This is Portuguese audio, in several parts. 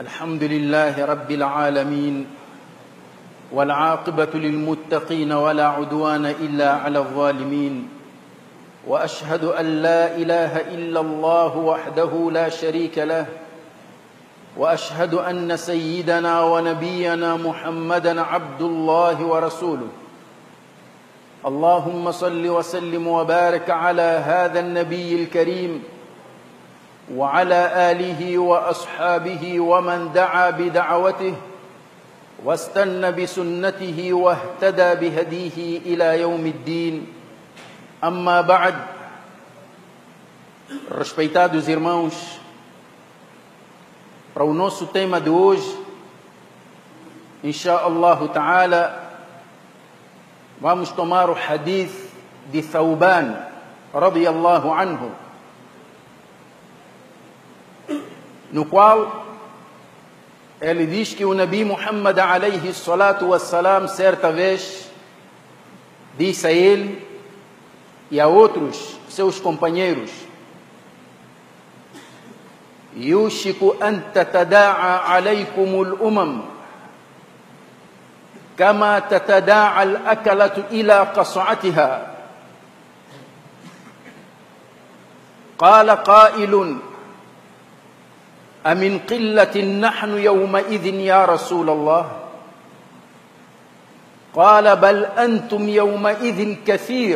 الحمد لله رب العالمين والعاقبة للمتقين ولا عدوان إلا على الظالمين وأشهد أن لا إله إلا الله وحده لا شريك له وأشهد أن سيدنا ونبينا محمدا عبد الله ورسوله اللهم صل وسلم وبارك على هذا النبي الكريم وعلى آله وأصحابه ومن دعا بدعوته واستنى بسنته واهتدى بهديه إلى يوم الدين. أما بعد, respeitados irmãos, para o nosso tema de hoje, inshallah ta'ala, vamos tomar o hadith de Thawban radiyallahu anhu, no qual ele diz que o Nabi Muhammad alayhi salatu wassalam certa vez disse a ele e a outros seus companheiros: yushiku an tatada'a alaykum al-umam kama tatada'a al-akalatu ila qas'atiha. Qala qailun أمن قلة نحن يومئذ يا رسول الله؟ قال بل أنتم يومئذ كثير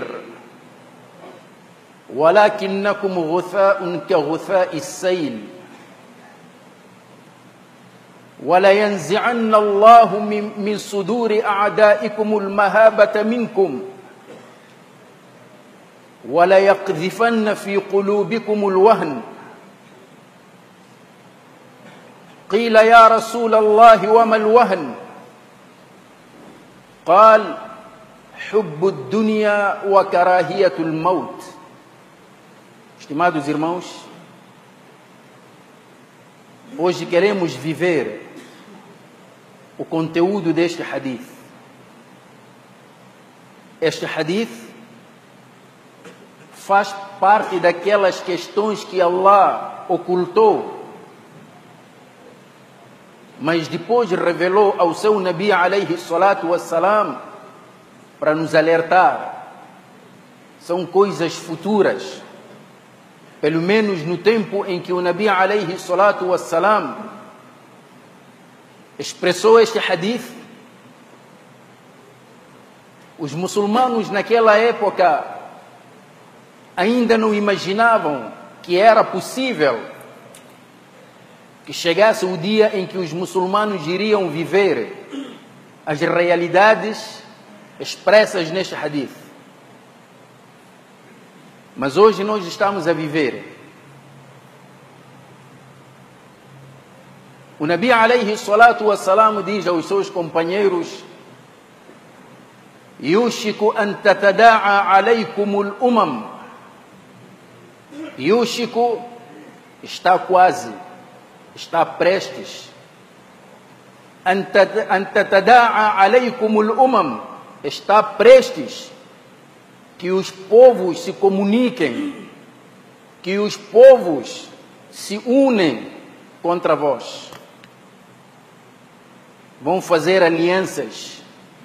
ولكنكم غثاء كغثاء السيل ولينزعن الله من صدور أعدائكم المهابة منكم وليقذفن في قلوبكم الوهن. قيل يا رسول الله وما الوهن؟ قال حب الدنيا وكراهية الموت. Estimados irmãos, hoje queremos viver o conteúdo deste hadith. Este hadith faz parte daquelas questões que Allah ocultou, mas depois revelou ao seu Nabi alayhi salatu wassalam para nos alertar. São coisas futuras, pelo menos no tempo em que o Nabi alayhi salatu wassalam expressou este hadith. Os muçulmanos naquela época ainda não imaginavam que era possível que chegasse o dia em que os muçulmanos iriam viver as realidades expressas neste hadith. Mas hoje nós estamos a viver. O Nabi alayhi salatu wassalam diz aos seus companheiros: yushiku an tatada'a alaykum al-umam. Yushiku está quase, está prestes. An tatada'a alaykum al-umam, está prestes que os povos se comuniquem, que os povos se unem contra vós. Vão fazer alianças.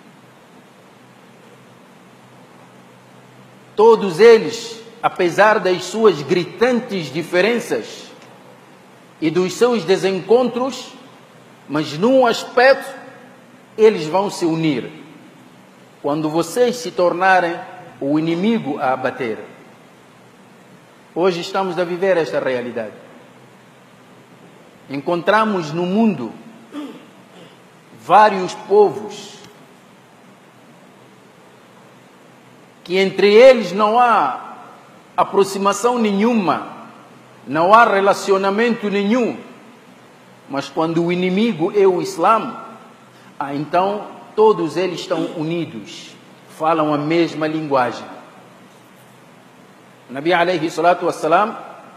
Todos eles, apesar das suas gritantes diferenças e dos seus desencontros, mas num aspecto eles vão se unir: quando vocês se tornarem o inimigo a abater. Hoje estamos a viver esta realidade. Encontramos no mundo vários povos que entre eles não há aproximação nenhuma, não há relacionamento nenhum, mas quando o inimigo é o Islã, então todos eles estão unidos, falam a mesma linguagem. O Nabi alayhi salatu wassalam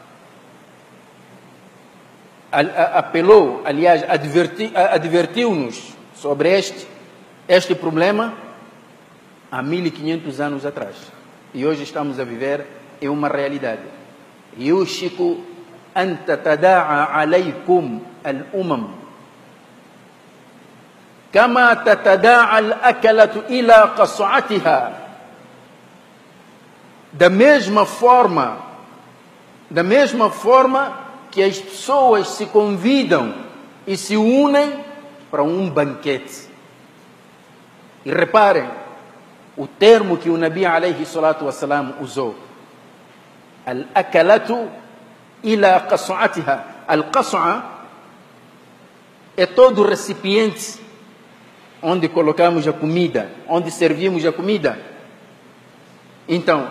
apelou, aliás, advertiu-nos sobre este problema há 1500 anos atrás. E hoje estamos a viver em uma realidade. Yushiku an tatada'a alaykum al-umam. كما تتداعى الأكلة إلى قصعتها. Da mesma forma que as pessoas se convidam e se unem para um banquete. E reparem o termo que o Nabi alayhi salatu wassalam usou. Al-akalatu ila qas'atiha. Al-qas'a é todo o recipiente onde colocamos a comida, onde servimos a comida. Então,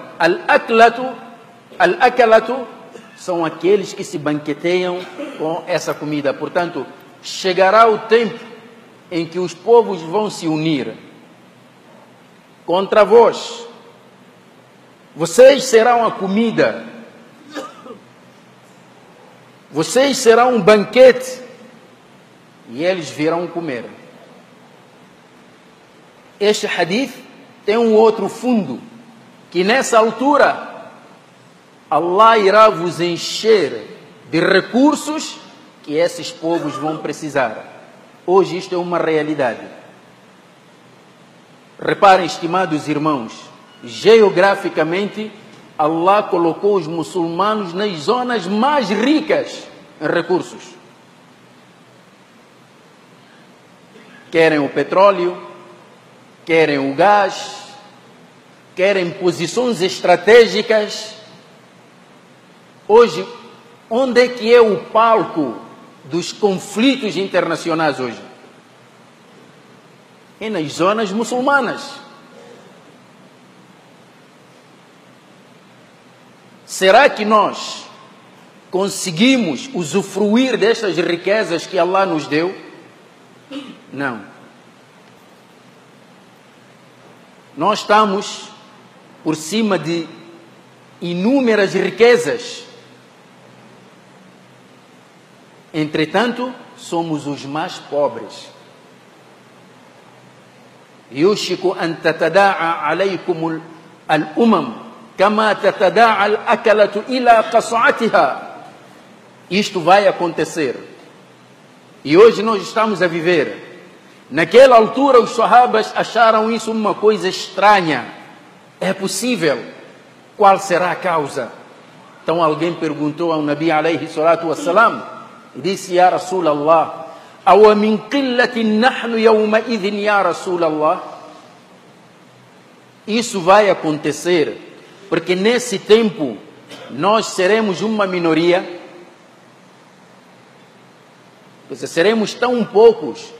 al-akalatu são aqueles que se banqueteiam com essa comida. Portanto, chegará o tempo em que os povos vão se unir contra vós. Vocês serão a comida. Vocês serão um banquete. E eles virão comer. Este hadith tem um outro fundo, que nessa altura Allah irá vos encher de recursos que esses povos vão precisar. Hoje isto é uma realidade. Reparem, estimados irmãos, geograficamente Allah colocou os muçulmanos nas zonas mais ricas em recursos. Querem o petróleo, querem o gás, querem posições estratégicas. Hoje, onde é que é o palco dos conflitos internacionais hoje? É nas zonas muçulmanas. Será que nós conseguimos usufruir destas riquezas que Allah nos deu? Não. Nós estamos por cima de inúmeras riquezas. Entretanto, somos os mais pobres. يوشك أن تتداعى عليكم الأمم كما تتداعى الأكلة إلى قصعتها. Isto vai acontecer. E hoje nós estamos a viver. Naquela altura os sahabas acharam isso uma coisa estranha. É possível? Qual será a causa? Então alguém perguntou ao Nabi alayhi salatu wassalam e disse: Ya Rasulallah, aw min qillatin nahnu yawma idhin ya Rasulallah? Isso vai acontecer porque nesse tempo nós seremos uma minoria. Seremos tão poucos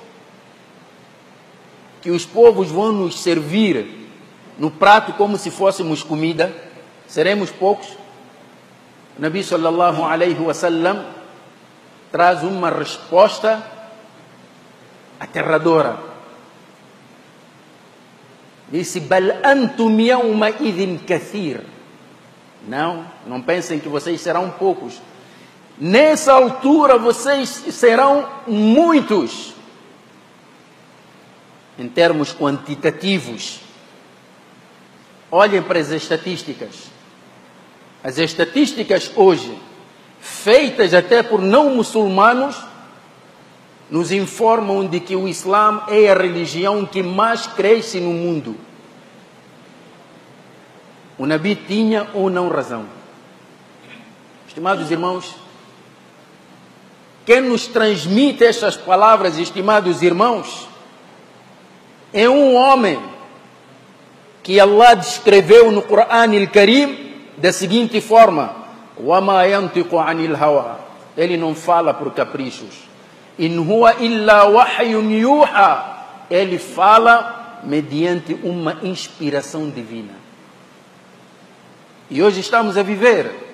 que os povos vão nos servir no prato como se fôssemos comida. Seremos poucos. O Nabi sallallahu alayhi wa sallam traz uma resposta aterradora. Disse: Bal antum yawma idhin kathir. Não pensem que vocês serão poucos. Nessa altura vocês serão muitos. Em termos quantitativos. Olhem para as estatísticas. As estatísticas hoje, feitas até por não muçulmanos, nos informam de que o Islã é a religião que mais cresce no mundo. O Nabi tinha ou não razão? Estimados irmãos, quem nos transmite estas palavras, estimados irmãos, é um homem que Allah descreveu no Corão al-Karim da seguinte forma: وَمَا يَنْتِقُ عَنِ الْهَوَىٰ. Ele não fala por caprichos. إِنْ هُوَ إِلَّا وَحْيٌ يُوحَىٰ. Ele fala mediante uma inspiração divina. E hoje estamos a viver.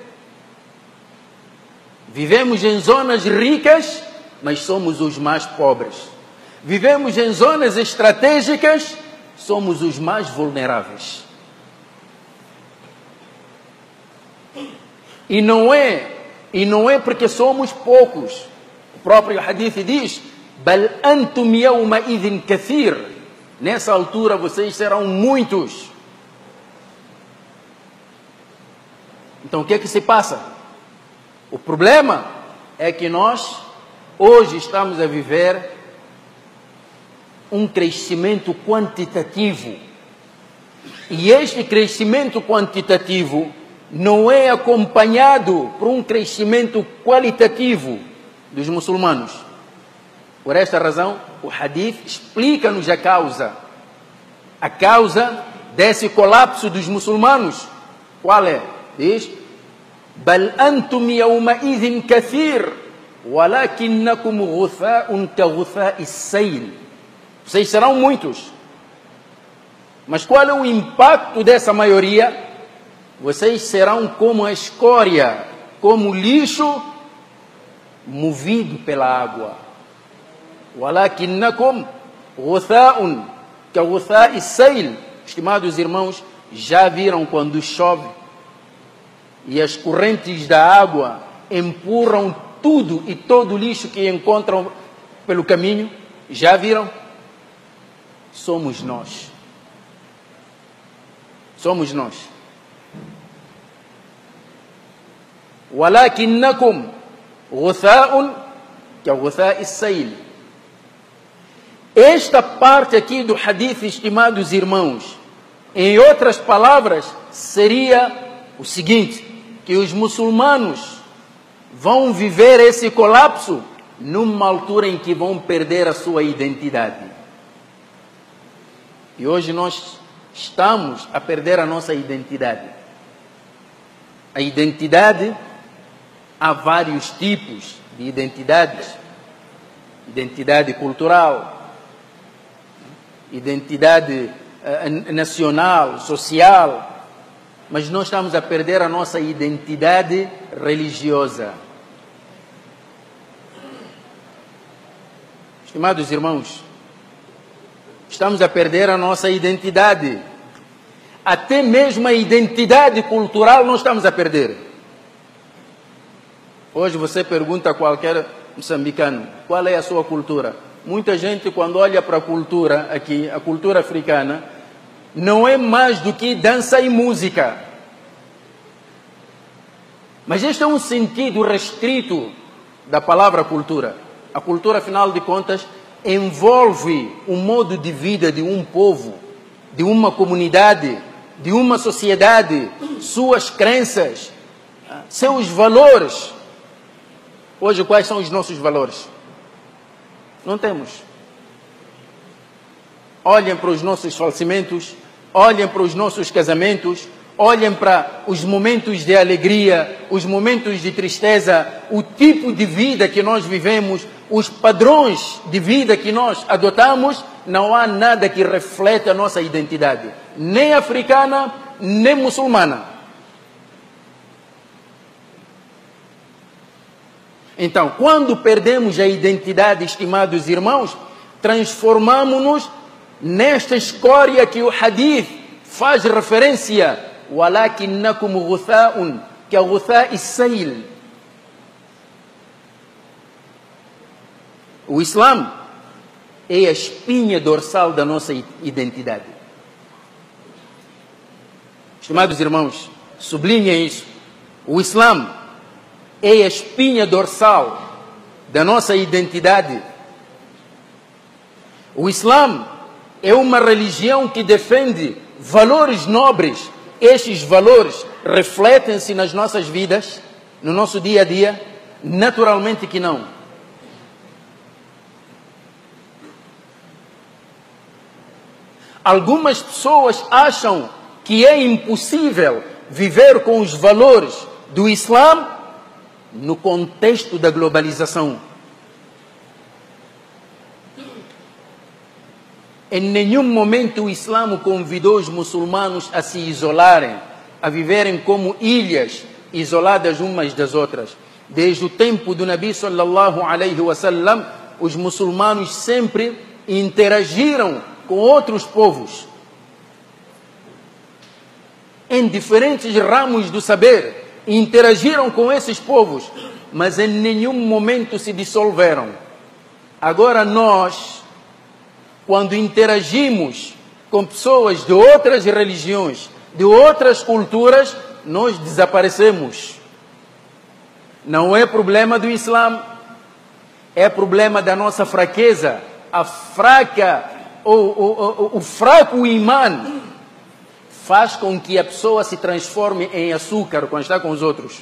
Vivemos em zonas ricas, mas somos os mais pobres. Vivemos em zonas estratégicas, somos os mais vulneráveis. E não é porque somos poucos. O próprio hadith diz: Bal antum yawma idhin kathir. Nessa altura vocês serão muitos. Então o que é que se passa? O problema é que nós hoje estamos a viver um crescimento quantitativo. E este crescimento quantitativo não é acompanhado por um crescimento qualitativo dos muçulmanos. Por esta razão, o hadith explica-nos a causa. A causa desse colapso dos muçulmanos. Qual é? Diz: بل أنتم يومئذ كثير ولكنكم غثاء كغثاء السيل. Vocês serão muitos. Mas qual é o impacto dessa maioria? Vocês serão como a escória, como lixo movido pela água. ولكنكم غثاء كغثاء السيل. Estimados irmãos, já viram quando chove e as correntes da água empurram tudo e todo o lixo que encontram pelo caminho? Já viram? Somos nós. Somos nós. ولكنكم غثاء كغثاء السيل. Esta parte aqui do hadith, estimados irmãos, em outras palavras, seria o seguinte: que os muçulmanos vão viver esse colapso numa altura em que vão perder a sua identidade. E hoje nós estamos a perder a nossa identidade. A identidade, há vários tipos de identidades. Identidade cultural, identidade nacional, social. Mas nós estamos a perder a nossa identidade religiosa. Estimados irmãos, estamos a perder a nossa identidade. Até mesmo a identidade cultural nós estamos a perder. Hoje você pergunta a qualquer moçambicano: qual é a sua cultura? Muita gente, quando olha para a cultura aqui, a cultura africana, não é mais do que dança e música. Mas este é um sentido restrito da palavra cultura. A cultura, afinal de contas, envolve o modo de vida de um povo, de uma comunidade, de uma sociedade, suas crenças, seus valores. Hoje, quais são os nossos valores? Não temos. Olhem para os nossos falecimentos, olhem para os nossos casamentos, olhem para os momentos de alegria, os momentos de tristeza, o tipo de vida que nós vivemos, os padrões de vida que nós adotamos. Não há nada que reflete a nossa identidade, nem africana, nem muçulmana. Então, quando perdemos a identidade, estimados irmãos, transformamos-nos nesta escória que o hadith faz referência. وَلَكِنَّكُمْ غُثَاءٌ كَغُثَاءِ السَّيْلِ. O Islã é a espinha dorsal da nossa identidade. Estimados irmãos, sublinhem isso. O Islã é a espinha dorsal da nossa identidade. O Islã é uma religião que defende valores nobres. Estes valores refletem-se nas nossas vidas, no nosso dia a dia? Naturalmente que não. Algumas pessoas acham que é impossível viver com os valores do Islã no contexto da globalização. Em nenhum momento o Islã convidou os muçulmanos a se isolarem, a viverem como ilhas isoladas umas das outras. Desde o tempo do Nabi sallallahu alaihi wasallam, os muçulmanos sempre interagiram com outros povos em diferentes ramos do saber, interagiram com esses povos, mas em nenhum momento se dissolveram. Agora nós, quando interagimos com pessoas de outras religiões, de outras culturas, nós desaparecemos. Não é problema do Islã, é problema da nossa fraqueza, a fraca o fraco imã faz com que a pessoa se transforme em açúcar quando está com os outros.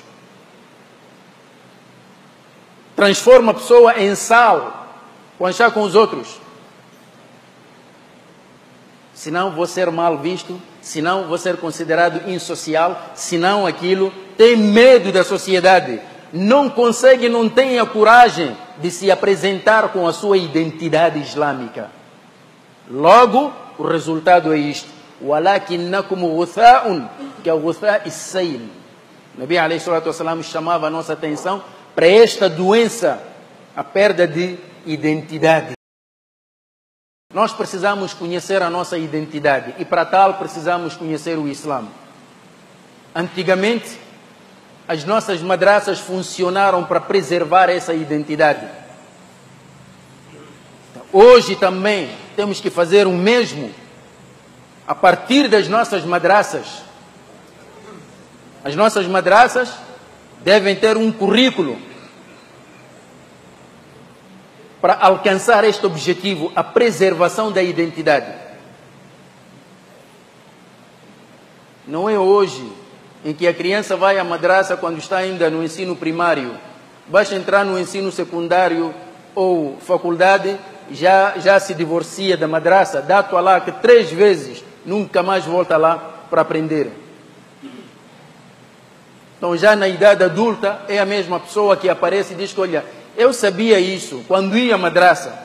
Transforma a pessoa em sal quando está com os outros. Senão vou ser mal visto, senão vou ser considerado insocial, senão aquilo, tem medo da sociedade. Não consegue, não tem a coragem de se apresentar com a sua identidade islâmica. Logo, o resultado é isto. وَلَكِنَّكُمْ غُثَاءٌ كَغُثَاءِ السَّيْلِ. O Nabi alayhi salatu wassalam chamava a nossa atenção para esta doença, a perda de identidade. Nós precisamos conhecer a nossa identidade e para tal precisamos conhecer o Islã. Antigamente, as nossas madraças funcionaram para preservar essa identidade. Hoje também temos que fazer o mesmo a partir das nossas madraças. As nossas madraças devem ter um currículo para alcançar este objetivo, a preservação da identidade. Não é hoje em que a criança vai à madraça quando está ainda no ensino primário, basta entrar no ensino secundário ou faculdade, já se divorcia da madraça, dá lá que 3 vezes nunca mais volta lá para aprender. Então já na idade adulta é a mesma pessoa que aparece e diz que, olha, eu sabia isso quando ia à madraça.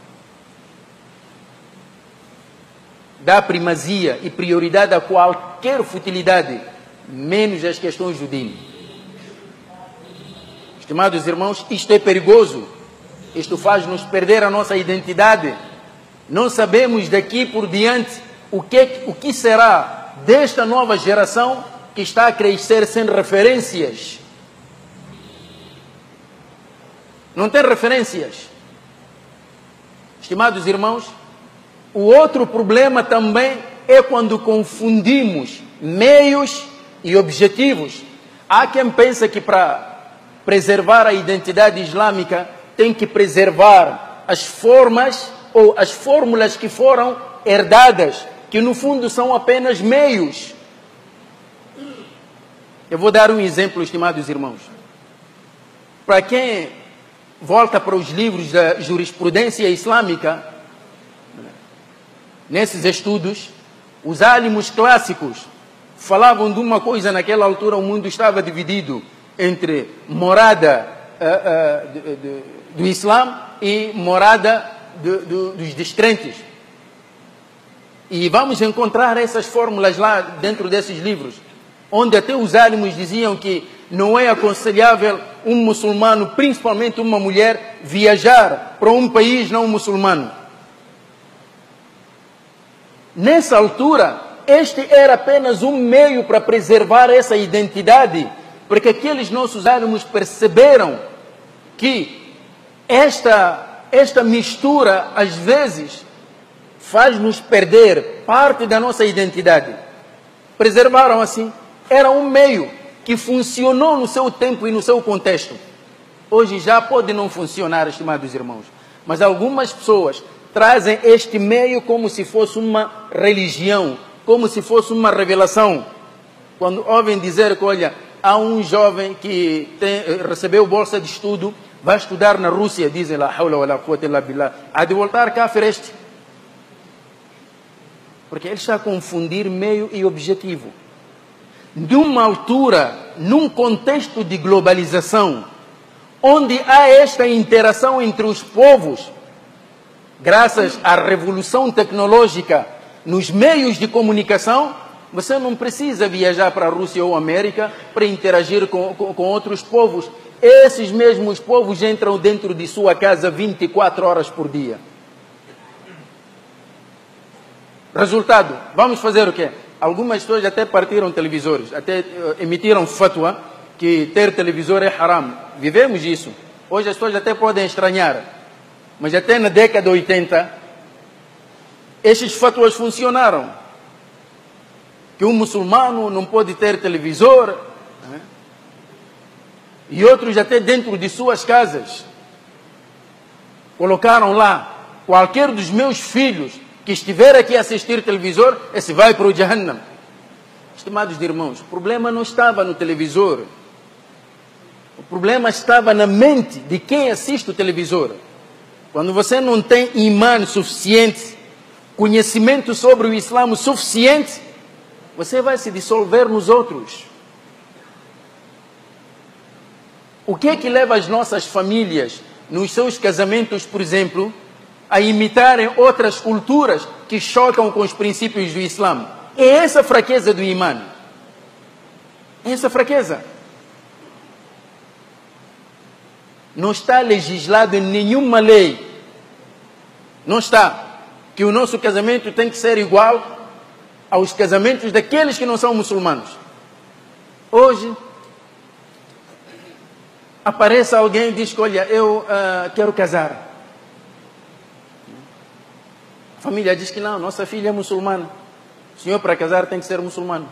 Dá primazia e prioridade a qualquer futilidade, menos as questões do dino. Estimados irmãos, isto é perigoso. Isto faz-nos perder a nossa identidade. Não sabemos daqui por diante o que será desta nova geração que está a crescer sem referências. Não tem referências. Estimados irmãos, o outro problema também é quando confundimos meios e objetivos. Há quem pensa que para preservar a identidade islâmica tem que preservar as formas ou as fórmulas que foram herdadas, que no fundo são apenas meios. Eu vou dar um exemplo, estimados irmãos. Para quem volta para os livros da jurisprudência islâmica, nesses estudos, os álimos clássicos falavam de uma coisa. Naquela altura o mundo estava dividido entre morada do Islã e morada dos descrentes. E vamos encontrar essas fórmulas lá dentro desses livros, onde até os álimos diziam que não é aconselhável um muçulmano, principalmente uma mulher, viajar para um país não muçulmano. Nessa altura, este era apenas um meio para preservar essa identidade, porque aqueles nossos álimos perceberam que esta mistura, às vezes, faz-nos perder parte da nossa identidade. Preservaram assim. Era um meio que funcionou no seu tempo e no seu contexto. Hoje já pode não funcionar, estimados irmãos. Mas algumas pessoas trazem este meio como se fosse uma religião, como se fosse uma revelação. Quando ouvem dizer que, olha, há um jovem que recebeu bolsa de estudo, vai estudar na Rússia, dizem lá, hawla wala quwwata illa billah, há de voltar cá este. Porque ele está a confundir meio e objetivo. De uma altura, num contexto de globalização, onde há esta interação entre os povos, graças à revolução tecnológica nos meios de comunicação, você não precisa viajar para a Rússia ou América para interagir com outros povos. Esses mesmos povos entram dentro de sua casa 24 horas por dia. Resultado, vamos fazer o quê? Algumas pessoas até partiram televisores, até emitiram fatwa que ter televisor é haram. Vivemos isso. Hoje as pessoas até podem estranhar, mas até na década de 80, estes fatwas funcionaram. Que um muçulmano não pode ter televisor, né? E outros até dentro de suas casas. Colocaram lá, qualquer dos meus filhos que estiver aqui a assistir televisor, esse vai para o Jahannam. Estimados irmãos, o problema não estava no televisor. O problema estava na mente de quem assiste o televisor. Quando você não tem imã suficiente, conhecimento sobre o Islã suficiente, você vai se dissolver nos outros. O que é que leva as nossas famílias, nos seus casamentos, por exemplo, a imitarem outras culturas que chocam com os princípios do Islã? É essa fraqueza do imã. Essa fraqueza. Não está legislado em nenhuma lei. Não está. Que o nosso casamento tem que ser igual aos casamentos daqueles que não são muçulmanos. Hoje, aparece alguém e diz que, olha, eu quero casar. A família diz que não, nossa filha é muçulmana. O senhor para casar tem que ser muçulmano.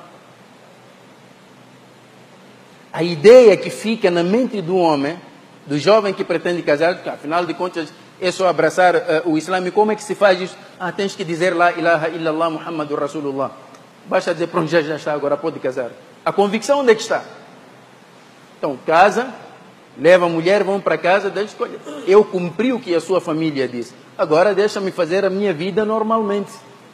A ideia que fica na mente do homem, do jovem que pretende casar, que, afinal de contas é só abraçar o Islã. E como é que se faz isso? Tens que dizer La ilaha illallah Muhammadur Rasulullah. Basta dizer, pronto, já está, agora pode casar. A convicção onde é que está? Então, casa, leva a mulher, vão para casa, diz, olha, eu cumpri o que a sua família disse. Agora deixa-me fazer a minha vida normalmente.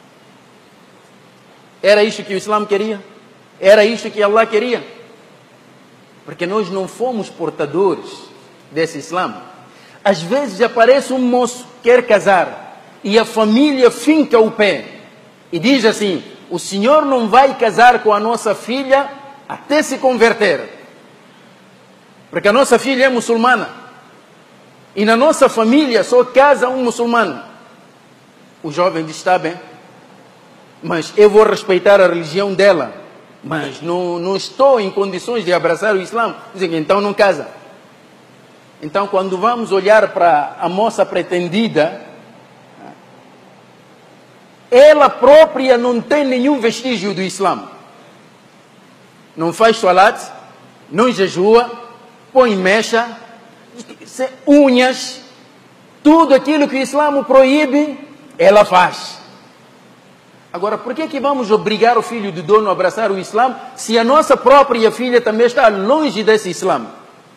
Era isto que o Islã queria? Era isto que Allah queria? Porque nós não fomos portadores desse Islã. Às vezes aparece um moço, quer casar, e a família finca o pé e diz assim, o senhor não vai casar com a nossa filha até se converter. Porque a nossa filha é muçulmana. E na nossa família só casa um muçulmano. O jovem diz, está bem, mas eu vou respeitar a religião dela, mas não estou em condições de abraçar o Islã. Dizem, então não casa. Então, quando vamos olhar para a moça pretendida, ela própria não tem nenhum vestígio do Islã. Não faz salat, não jejua, põe mecha, unhas, tudo aquilo que o Islã proíbe, ela faz. Agora, por que vamos obrigar o filho do dono a abraçar o Islã, se a nossa própria filha também está longe desse Islã?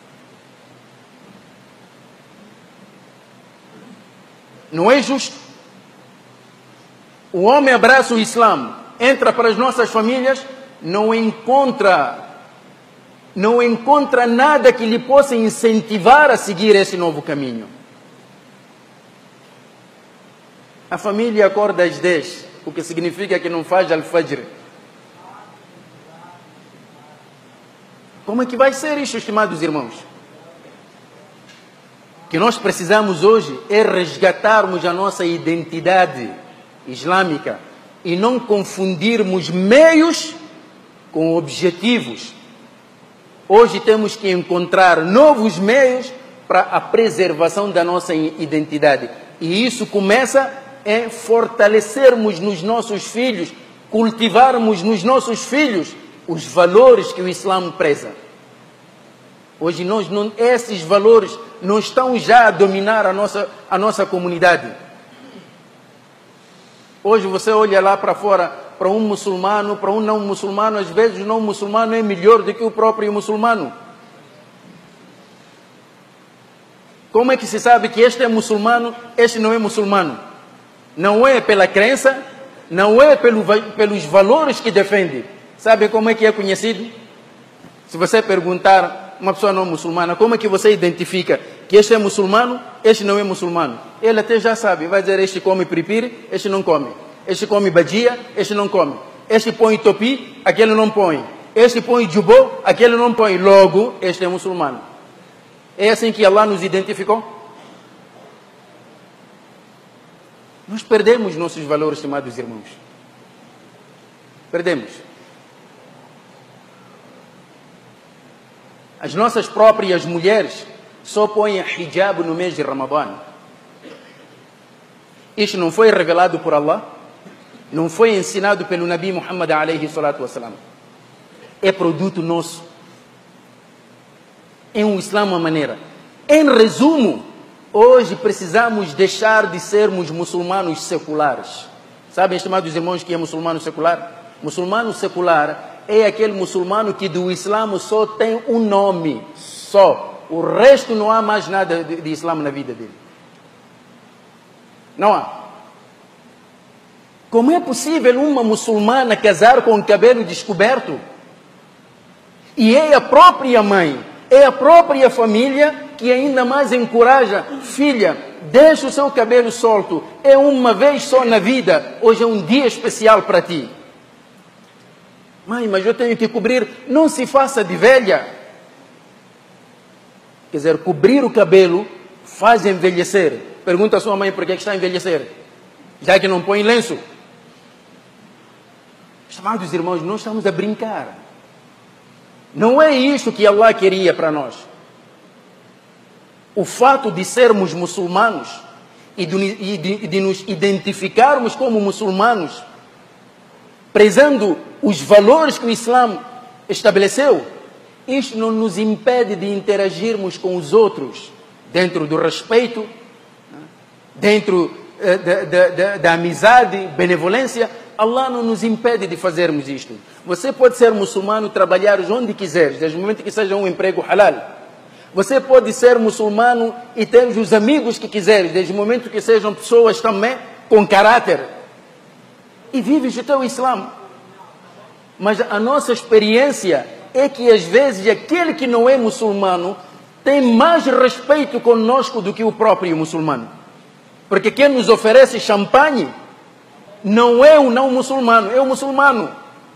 Não é justo. O homem abraça o Islã, entra para as nossas famílias, não encontra nada que lhe possa incentivar a seguir esse novo caminho. A família acorda às 10, o que significa que não faz al-fajr. Como é que vai ser isso, estimados irmãos? O que nós precisamos hoje é resgatarmos a nossa identidade islâmica e não confundirmos meios com objetivos. Hoje temos que encontrar novos meios para a preservação da nossa identidade. E isso começa em fortalecermos nos nossos filhos, cultivarmos nos nossos filhos os valores que o Islã preza. Hoje esses valores não estão já a dominar a nossa comunidade. Hoje você olha lá para fora, para um muçulmano, para um não muçulmano, às vezes o não muçulmano é melhor do que o próprio muçulmano. Como é que se sabe que este é muçulmano, este não é muçulmano? Não é pela crença, não é pelos valores que defende. Sabe como é que é conhecido? Se você perguntar uma pessoa não muçulmana, como é que você identifica que este é muçulmano, este não é muçulmano? Ele até já sabe, vai dizer, este come piripiri, este não come. Este come badia, este não come. Este põe topi, aquele não põe. Este põe jubô, aquele não põe. Logo, este é muçulmano. É assim que Allah nos identificou? Nós perdemos nossos valores, estimados irmãos. Perdemos. As nossas próprias mulheres só põem hijab no mês de Ramadã. Isto não foi revelado por Allah? Não foi ensinado pelo Nabi Muhammad alayhi salatu wassalam? É produto nosso. É um Islã à maneira. Em resumo, hoje precisamos deixar de sermos muçulmanos seculares. Sabem, estimados irmãos, que é muçulmano secular? Muçulmano secular é aquele muçulmano que do Islã só tem um nome, só. O resto não há mais nada de Islã na vida dele. Não há. Como é possível uma muçulmana casar com o cabelo descoberto? E é a própria mãe, é a própria família que ainda mais encoraja: filha, deixa o seu cabelo solto, é uma vez só na vida, hoje é um dia especial para ti. Mãe, mas eu tenho que cobrir. Não se faça de velha. Quer dizer, cobrir o cabelo faz envelhecer. Pergunta à sua mãe por que está a envelhecer, já que não põe lenço. Estimados irmãos, nós estamos a brincar. Não é isso que Allah queria para nós. O fato de sermos muçulmanos e de nos identificarmos como muçulmanos, prezando os valores que o Islã estabeleceu, isto não nos impede de interagirmos com os outros dentro do respeito, dentro da amizade, benevolência. Allah não nos impede de fazermos isto. Você pode ser muçulmano, trabalhar onde quiser, desde o momento que seja um emprego halal. Você pode ser muçulmano e ter os amigos que quiseres, desde o momento que sejam pessoas também com caráter. E vives o teu Islã. Mas a nossa experiência é que às vezes aquele que não é muçulmano tem mais respeito conosco do que o próprio muçulmano. Porque quem nos oferece champanhe não é o não muçulmano, é o muçulmano.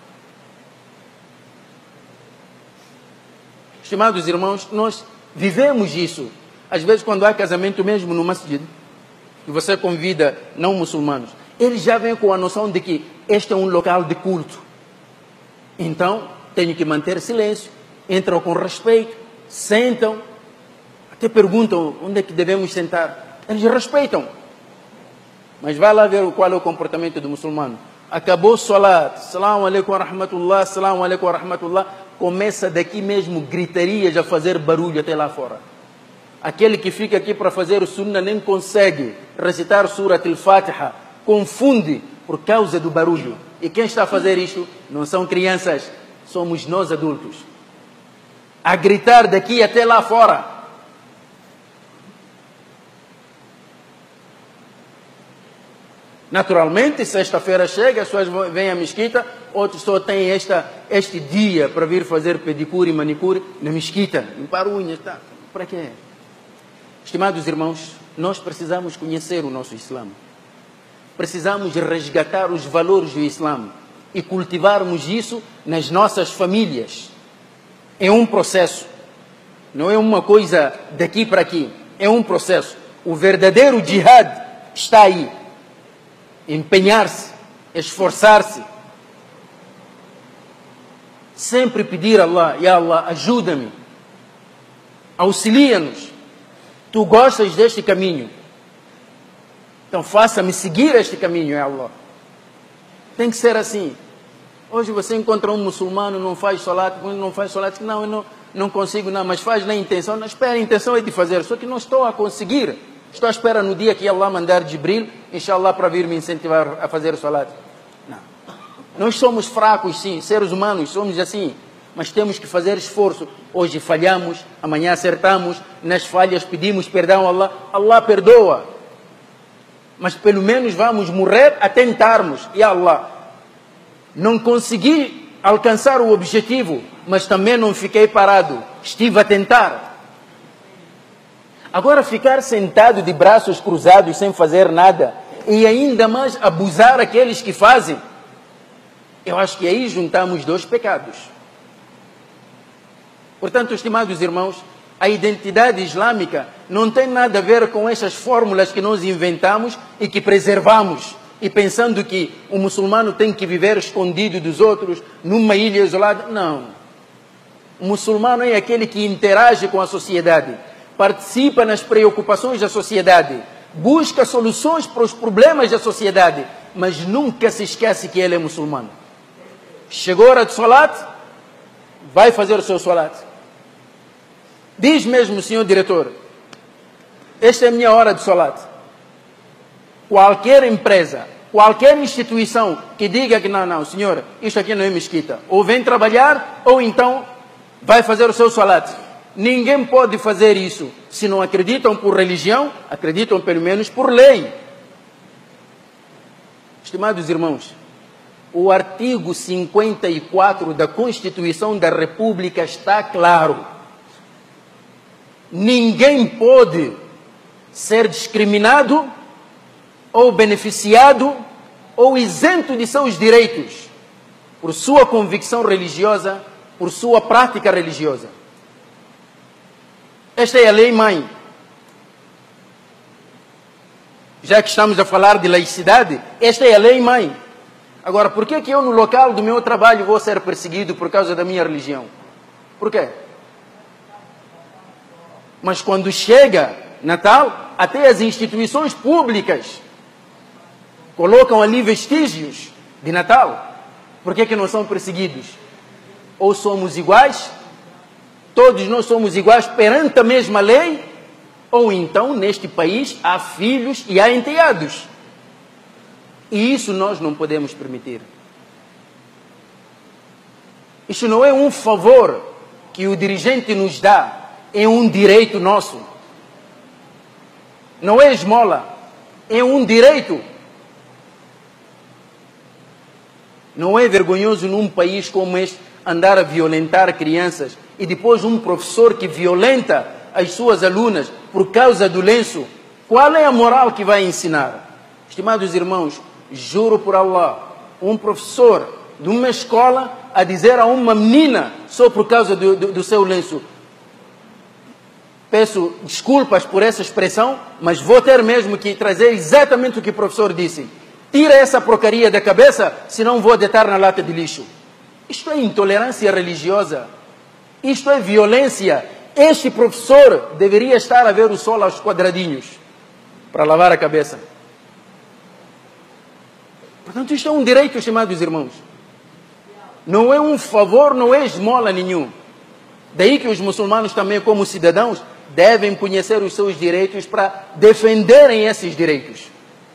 Estimados irmãos, nós vivemos isso. Às vezes, quando há casamento mesmo no masjid, e você convida não muçulmanos, eles já vêm com a noção de que este é um local de culto. Então, tenho que manter silêncio. Entram com respeito, sentam, até perguntam onde é que devemos sentar. Eles respeitam. Mas vai lá ver qual é o comportamento do muçulmano. Acabou o salat, Assalamu alaikum wa rahmatullah, Assalamu alaikum wa rahmatullah. Começa daqui mesmo gritarias a fazer barulho até lá fora. Aquele que fica aqui para fazer o sunnah nem consegue recitar Surat al-Fatiha. Confunde por causa do barulho. E quem está a fazer isto não são crianças, somos nós adultos. A gritar daqui até lá fora. Naturalmente, sexta-feira chega, as pessoas vêm à mesquita, outros só têm este dia para vir fazer pedicure e manicure na mesquita, limpar unhas, tá? Para quê? Estimados irmãos, nós precisamos conhecer o nosso Islã. Precisamos resgatar os valores do Islã e cultivarmos isso nas nossas famílias. É um processo, não é uma coisa daqui para aqui, é um processo. O verdadeiro jihad está aí. Empenhar-se, esforçar-se, sempre pedir a Allah: Ya Allah, ajuda-me, auxilia-nos, tu gostas deste caminho, então faça-me seguir este caminho, Ya Allah. Tem que ser assim. Hoje você encontra um muçulmano, não faz salat, não, eu não consigo, não, mas faz na intenção. Não, espera, a intenção é de fazer, só que não estou a conseguir. Estou à espera no dia que Allah mandar Jibril, inshallah, para vir me incentivar a fazer o salat. Não. Nós somos fracos, sim, seres humanos, somos assim. Mas temos que fazer esforço. Hoje falhamos, amanhã acertamos, nas falhas pedimos perdão a Allah. Allah perdoa. Mas pelo menos vamos morrer a tentarmos. E Allah, não consegui alcançar o objetivo, mas também não fiquei parado. Estive a tentar. Agora, ficar sentado de braços cruzados sem fazer nada e ainda mais abusar aqueles que fazem, eu acho que aí juntamos dois pecados. Portanto, estimados irmãos, a identidade islâmica não tem nada a ver com essas fórmulas que nós inventamos e que preservamos, e pensando que o muçulmano tem que viver escondido dos outros, numa ilha isolada. Não. O muçulmano é aquele que interage com a sociedade, participa nas preocupações da sociedade, busca soluções para os problemas da sociedade, mas nunca se esquece que ele é muçulmano. Chegou a hora de salat, vai fazer o seu salat. Diz mesmo, senhor diretor, esta é a minha hora de salat. Qualquer empresa Qualquer instituição que diga que não, senhora, isto aqui não é mesquita, ou vem trabalhar, ou então vai fazer o seu salat. Ninguém pode fazer isso. Se não acreditam por religião, acreditam pelo menos por lei. Estimados irmãos, o artigo 54 da Constituição da República está claro. Ninguém pode ser discriminado ou beneficiado ou isento de seus direitos por sua convicção religiosa, por sua prática religiosa. Esta é a lei mãe. Já que estamos a falar de laicidade, esta é a lei mãe. Agora, por que eu no local do meu trabalho vou ser perseguido por causa da minha religião? Por quê? Mas quando chega Natal, até as instituições públicas colocam ali vestígios de Natal. Por que não são perseguidos? Ou somos iguais, todos nós somos iguais perante a mesma lei, ou então neste país há filhos e há enteados. E isso nós não podemos permitir. Isso não é um favor que o dirigente nos dá, é um direito nosso. Não é esmola, é um direito. Não é vergonhoso num país como este andar a violentar crianças e depois um professor que violenta as suas alunas por causa do lenço? Qual é a moral que vai ensinar? Estimados irmãos, juro por Allah, um professor de uma escola a dizer a uma menina só por causa do seu lenço: peço desculpas por essa expressão, mas vou ter mesmo que trazer exatamente o que o professor disse. Tira essa porcaria da cabeça, senão vou deitar na lata de lixo. Isto é intolerância religiosa. Isto é violência. Este professor deveria estar a ver o sol aos quadradinhos para lavar a cabeça. Portanto, isto é um direito, estimados irmãos. Não é um favor, não é esmola nenhum. Daí que os muçulmanos também, como cidadãos, devem conhecer os seus direitos para defenderem esses direitos.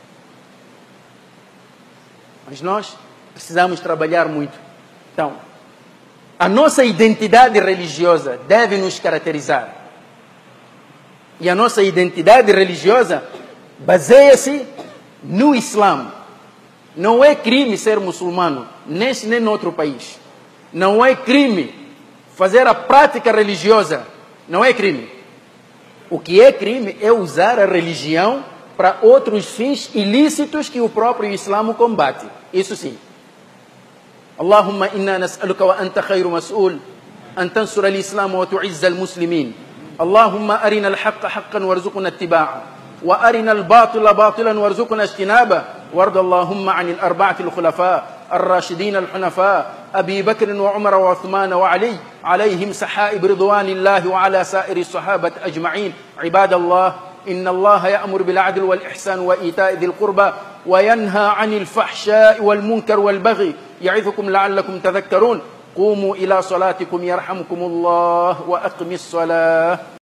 Mas nós precisamos trabalhar muito. Então, a nossa identidade religiosa deve nos caracterizar. E a nossa identidade religiosa baseia-se no Islã. Não é crime ser muçulmano, neste nem no outro país. Não é crime fazer a prática religiosa. Não é crime. O que é crime é usar a religião para outros fins ilícitos que o próprio Islã combate. Isso sim. اللهم إنا نسألك وأنت خير مسؤول أن تنصر الإسلام وتعز المسلمين. اللهم أرنا الحق حقا وارزقنا اتباعه وأرنا الباطل باطلا وارزقنا اجتنابه. وارض اللهم عن الأربعة الخلفاء الراشدين الحنفاء أبي بكر وعمر وعثمان وعلي عليهم سحائب رضوان الله وعلى سائر الصحابة أجمعين. عباد الله، إن الله يأمر بالعدل والإحسان وإيتاء ذي القربى وينهى عن الفحشاء والمنكر والبغي يعظكم لعلكم تذكرون. قوموا إلى صلاتكم يرحمكم الله وأقم الصلاة.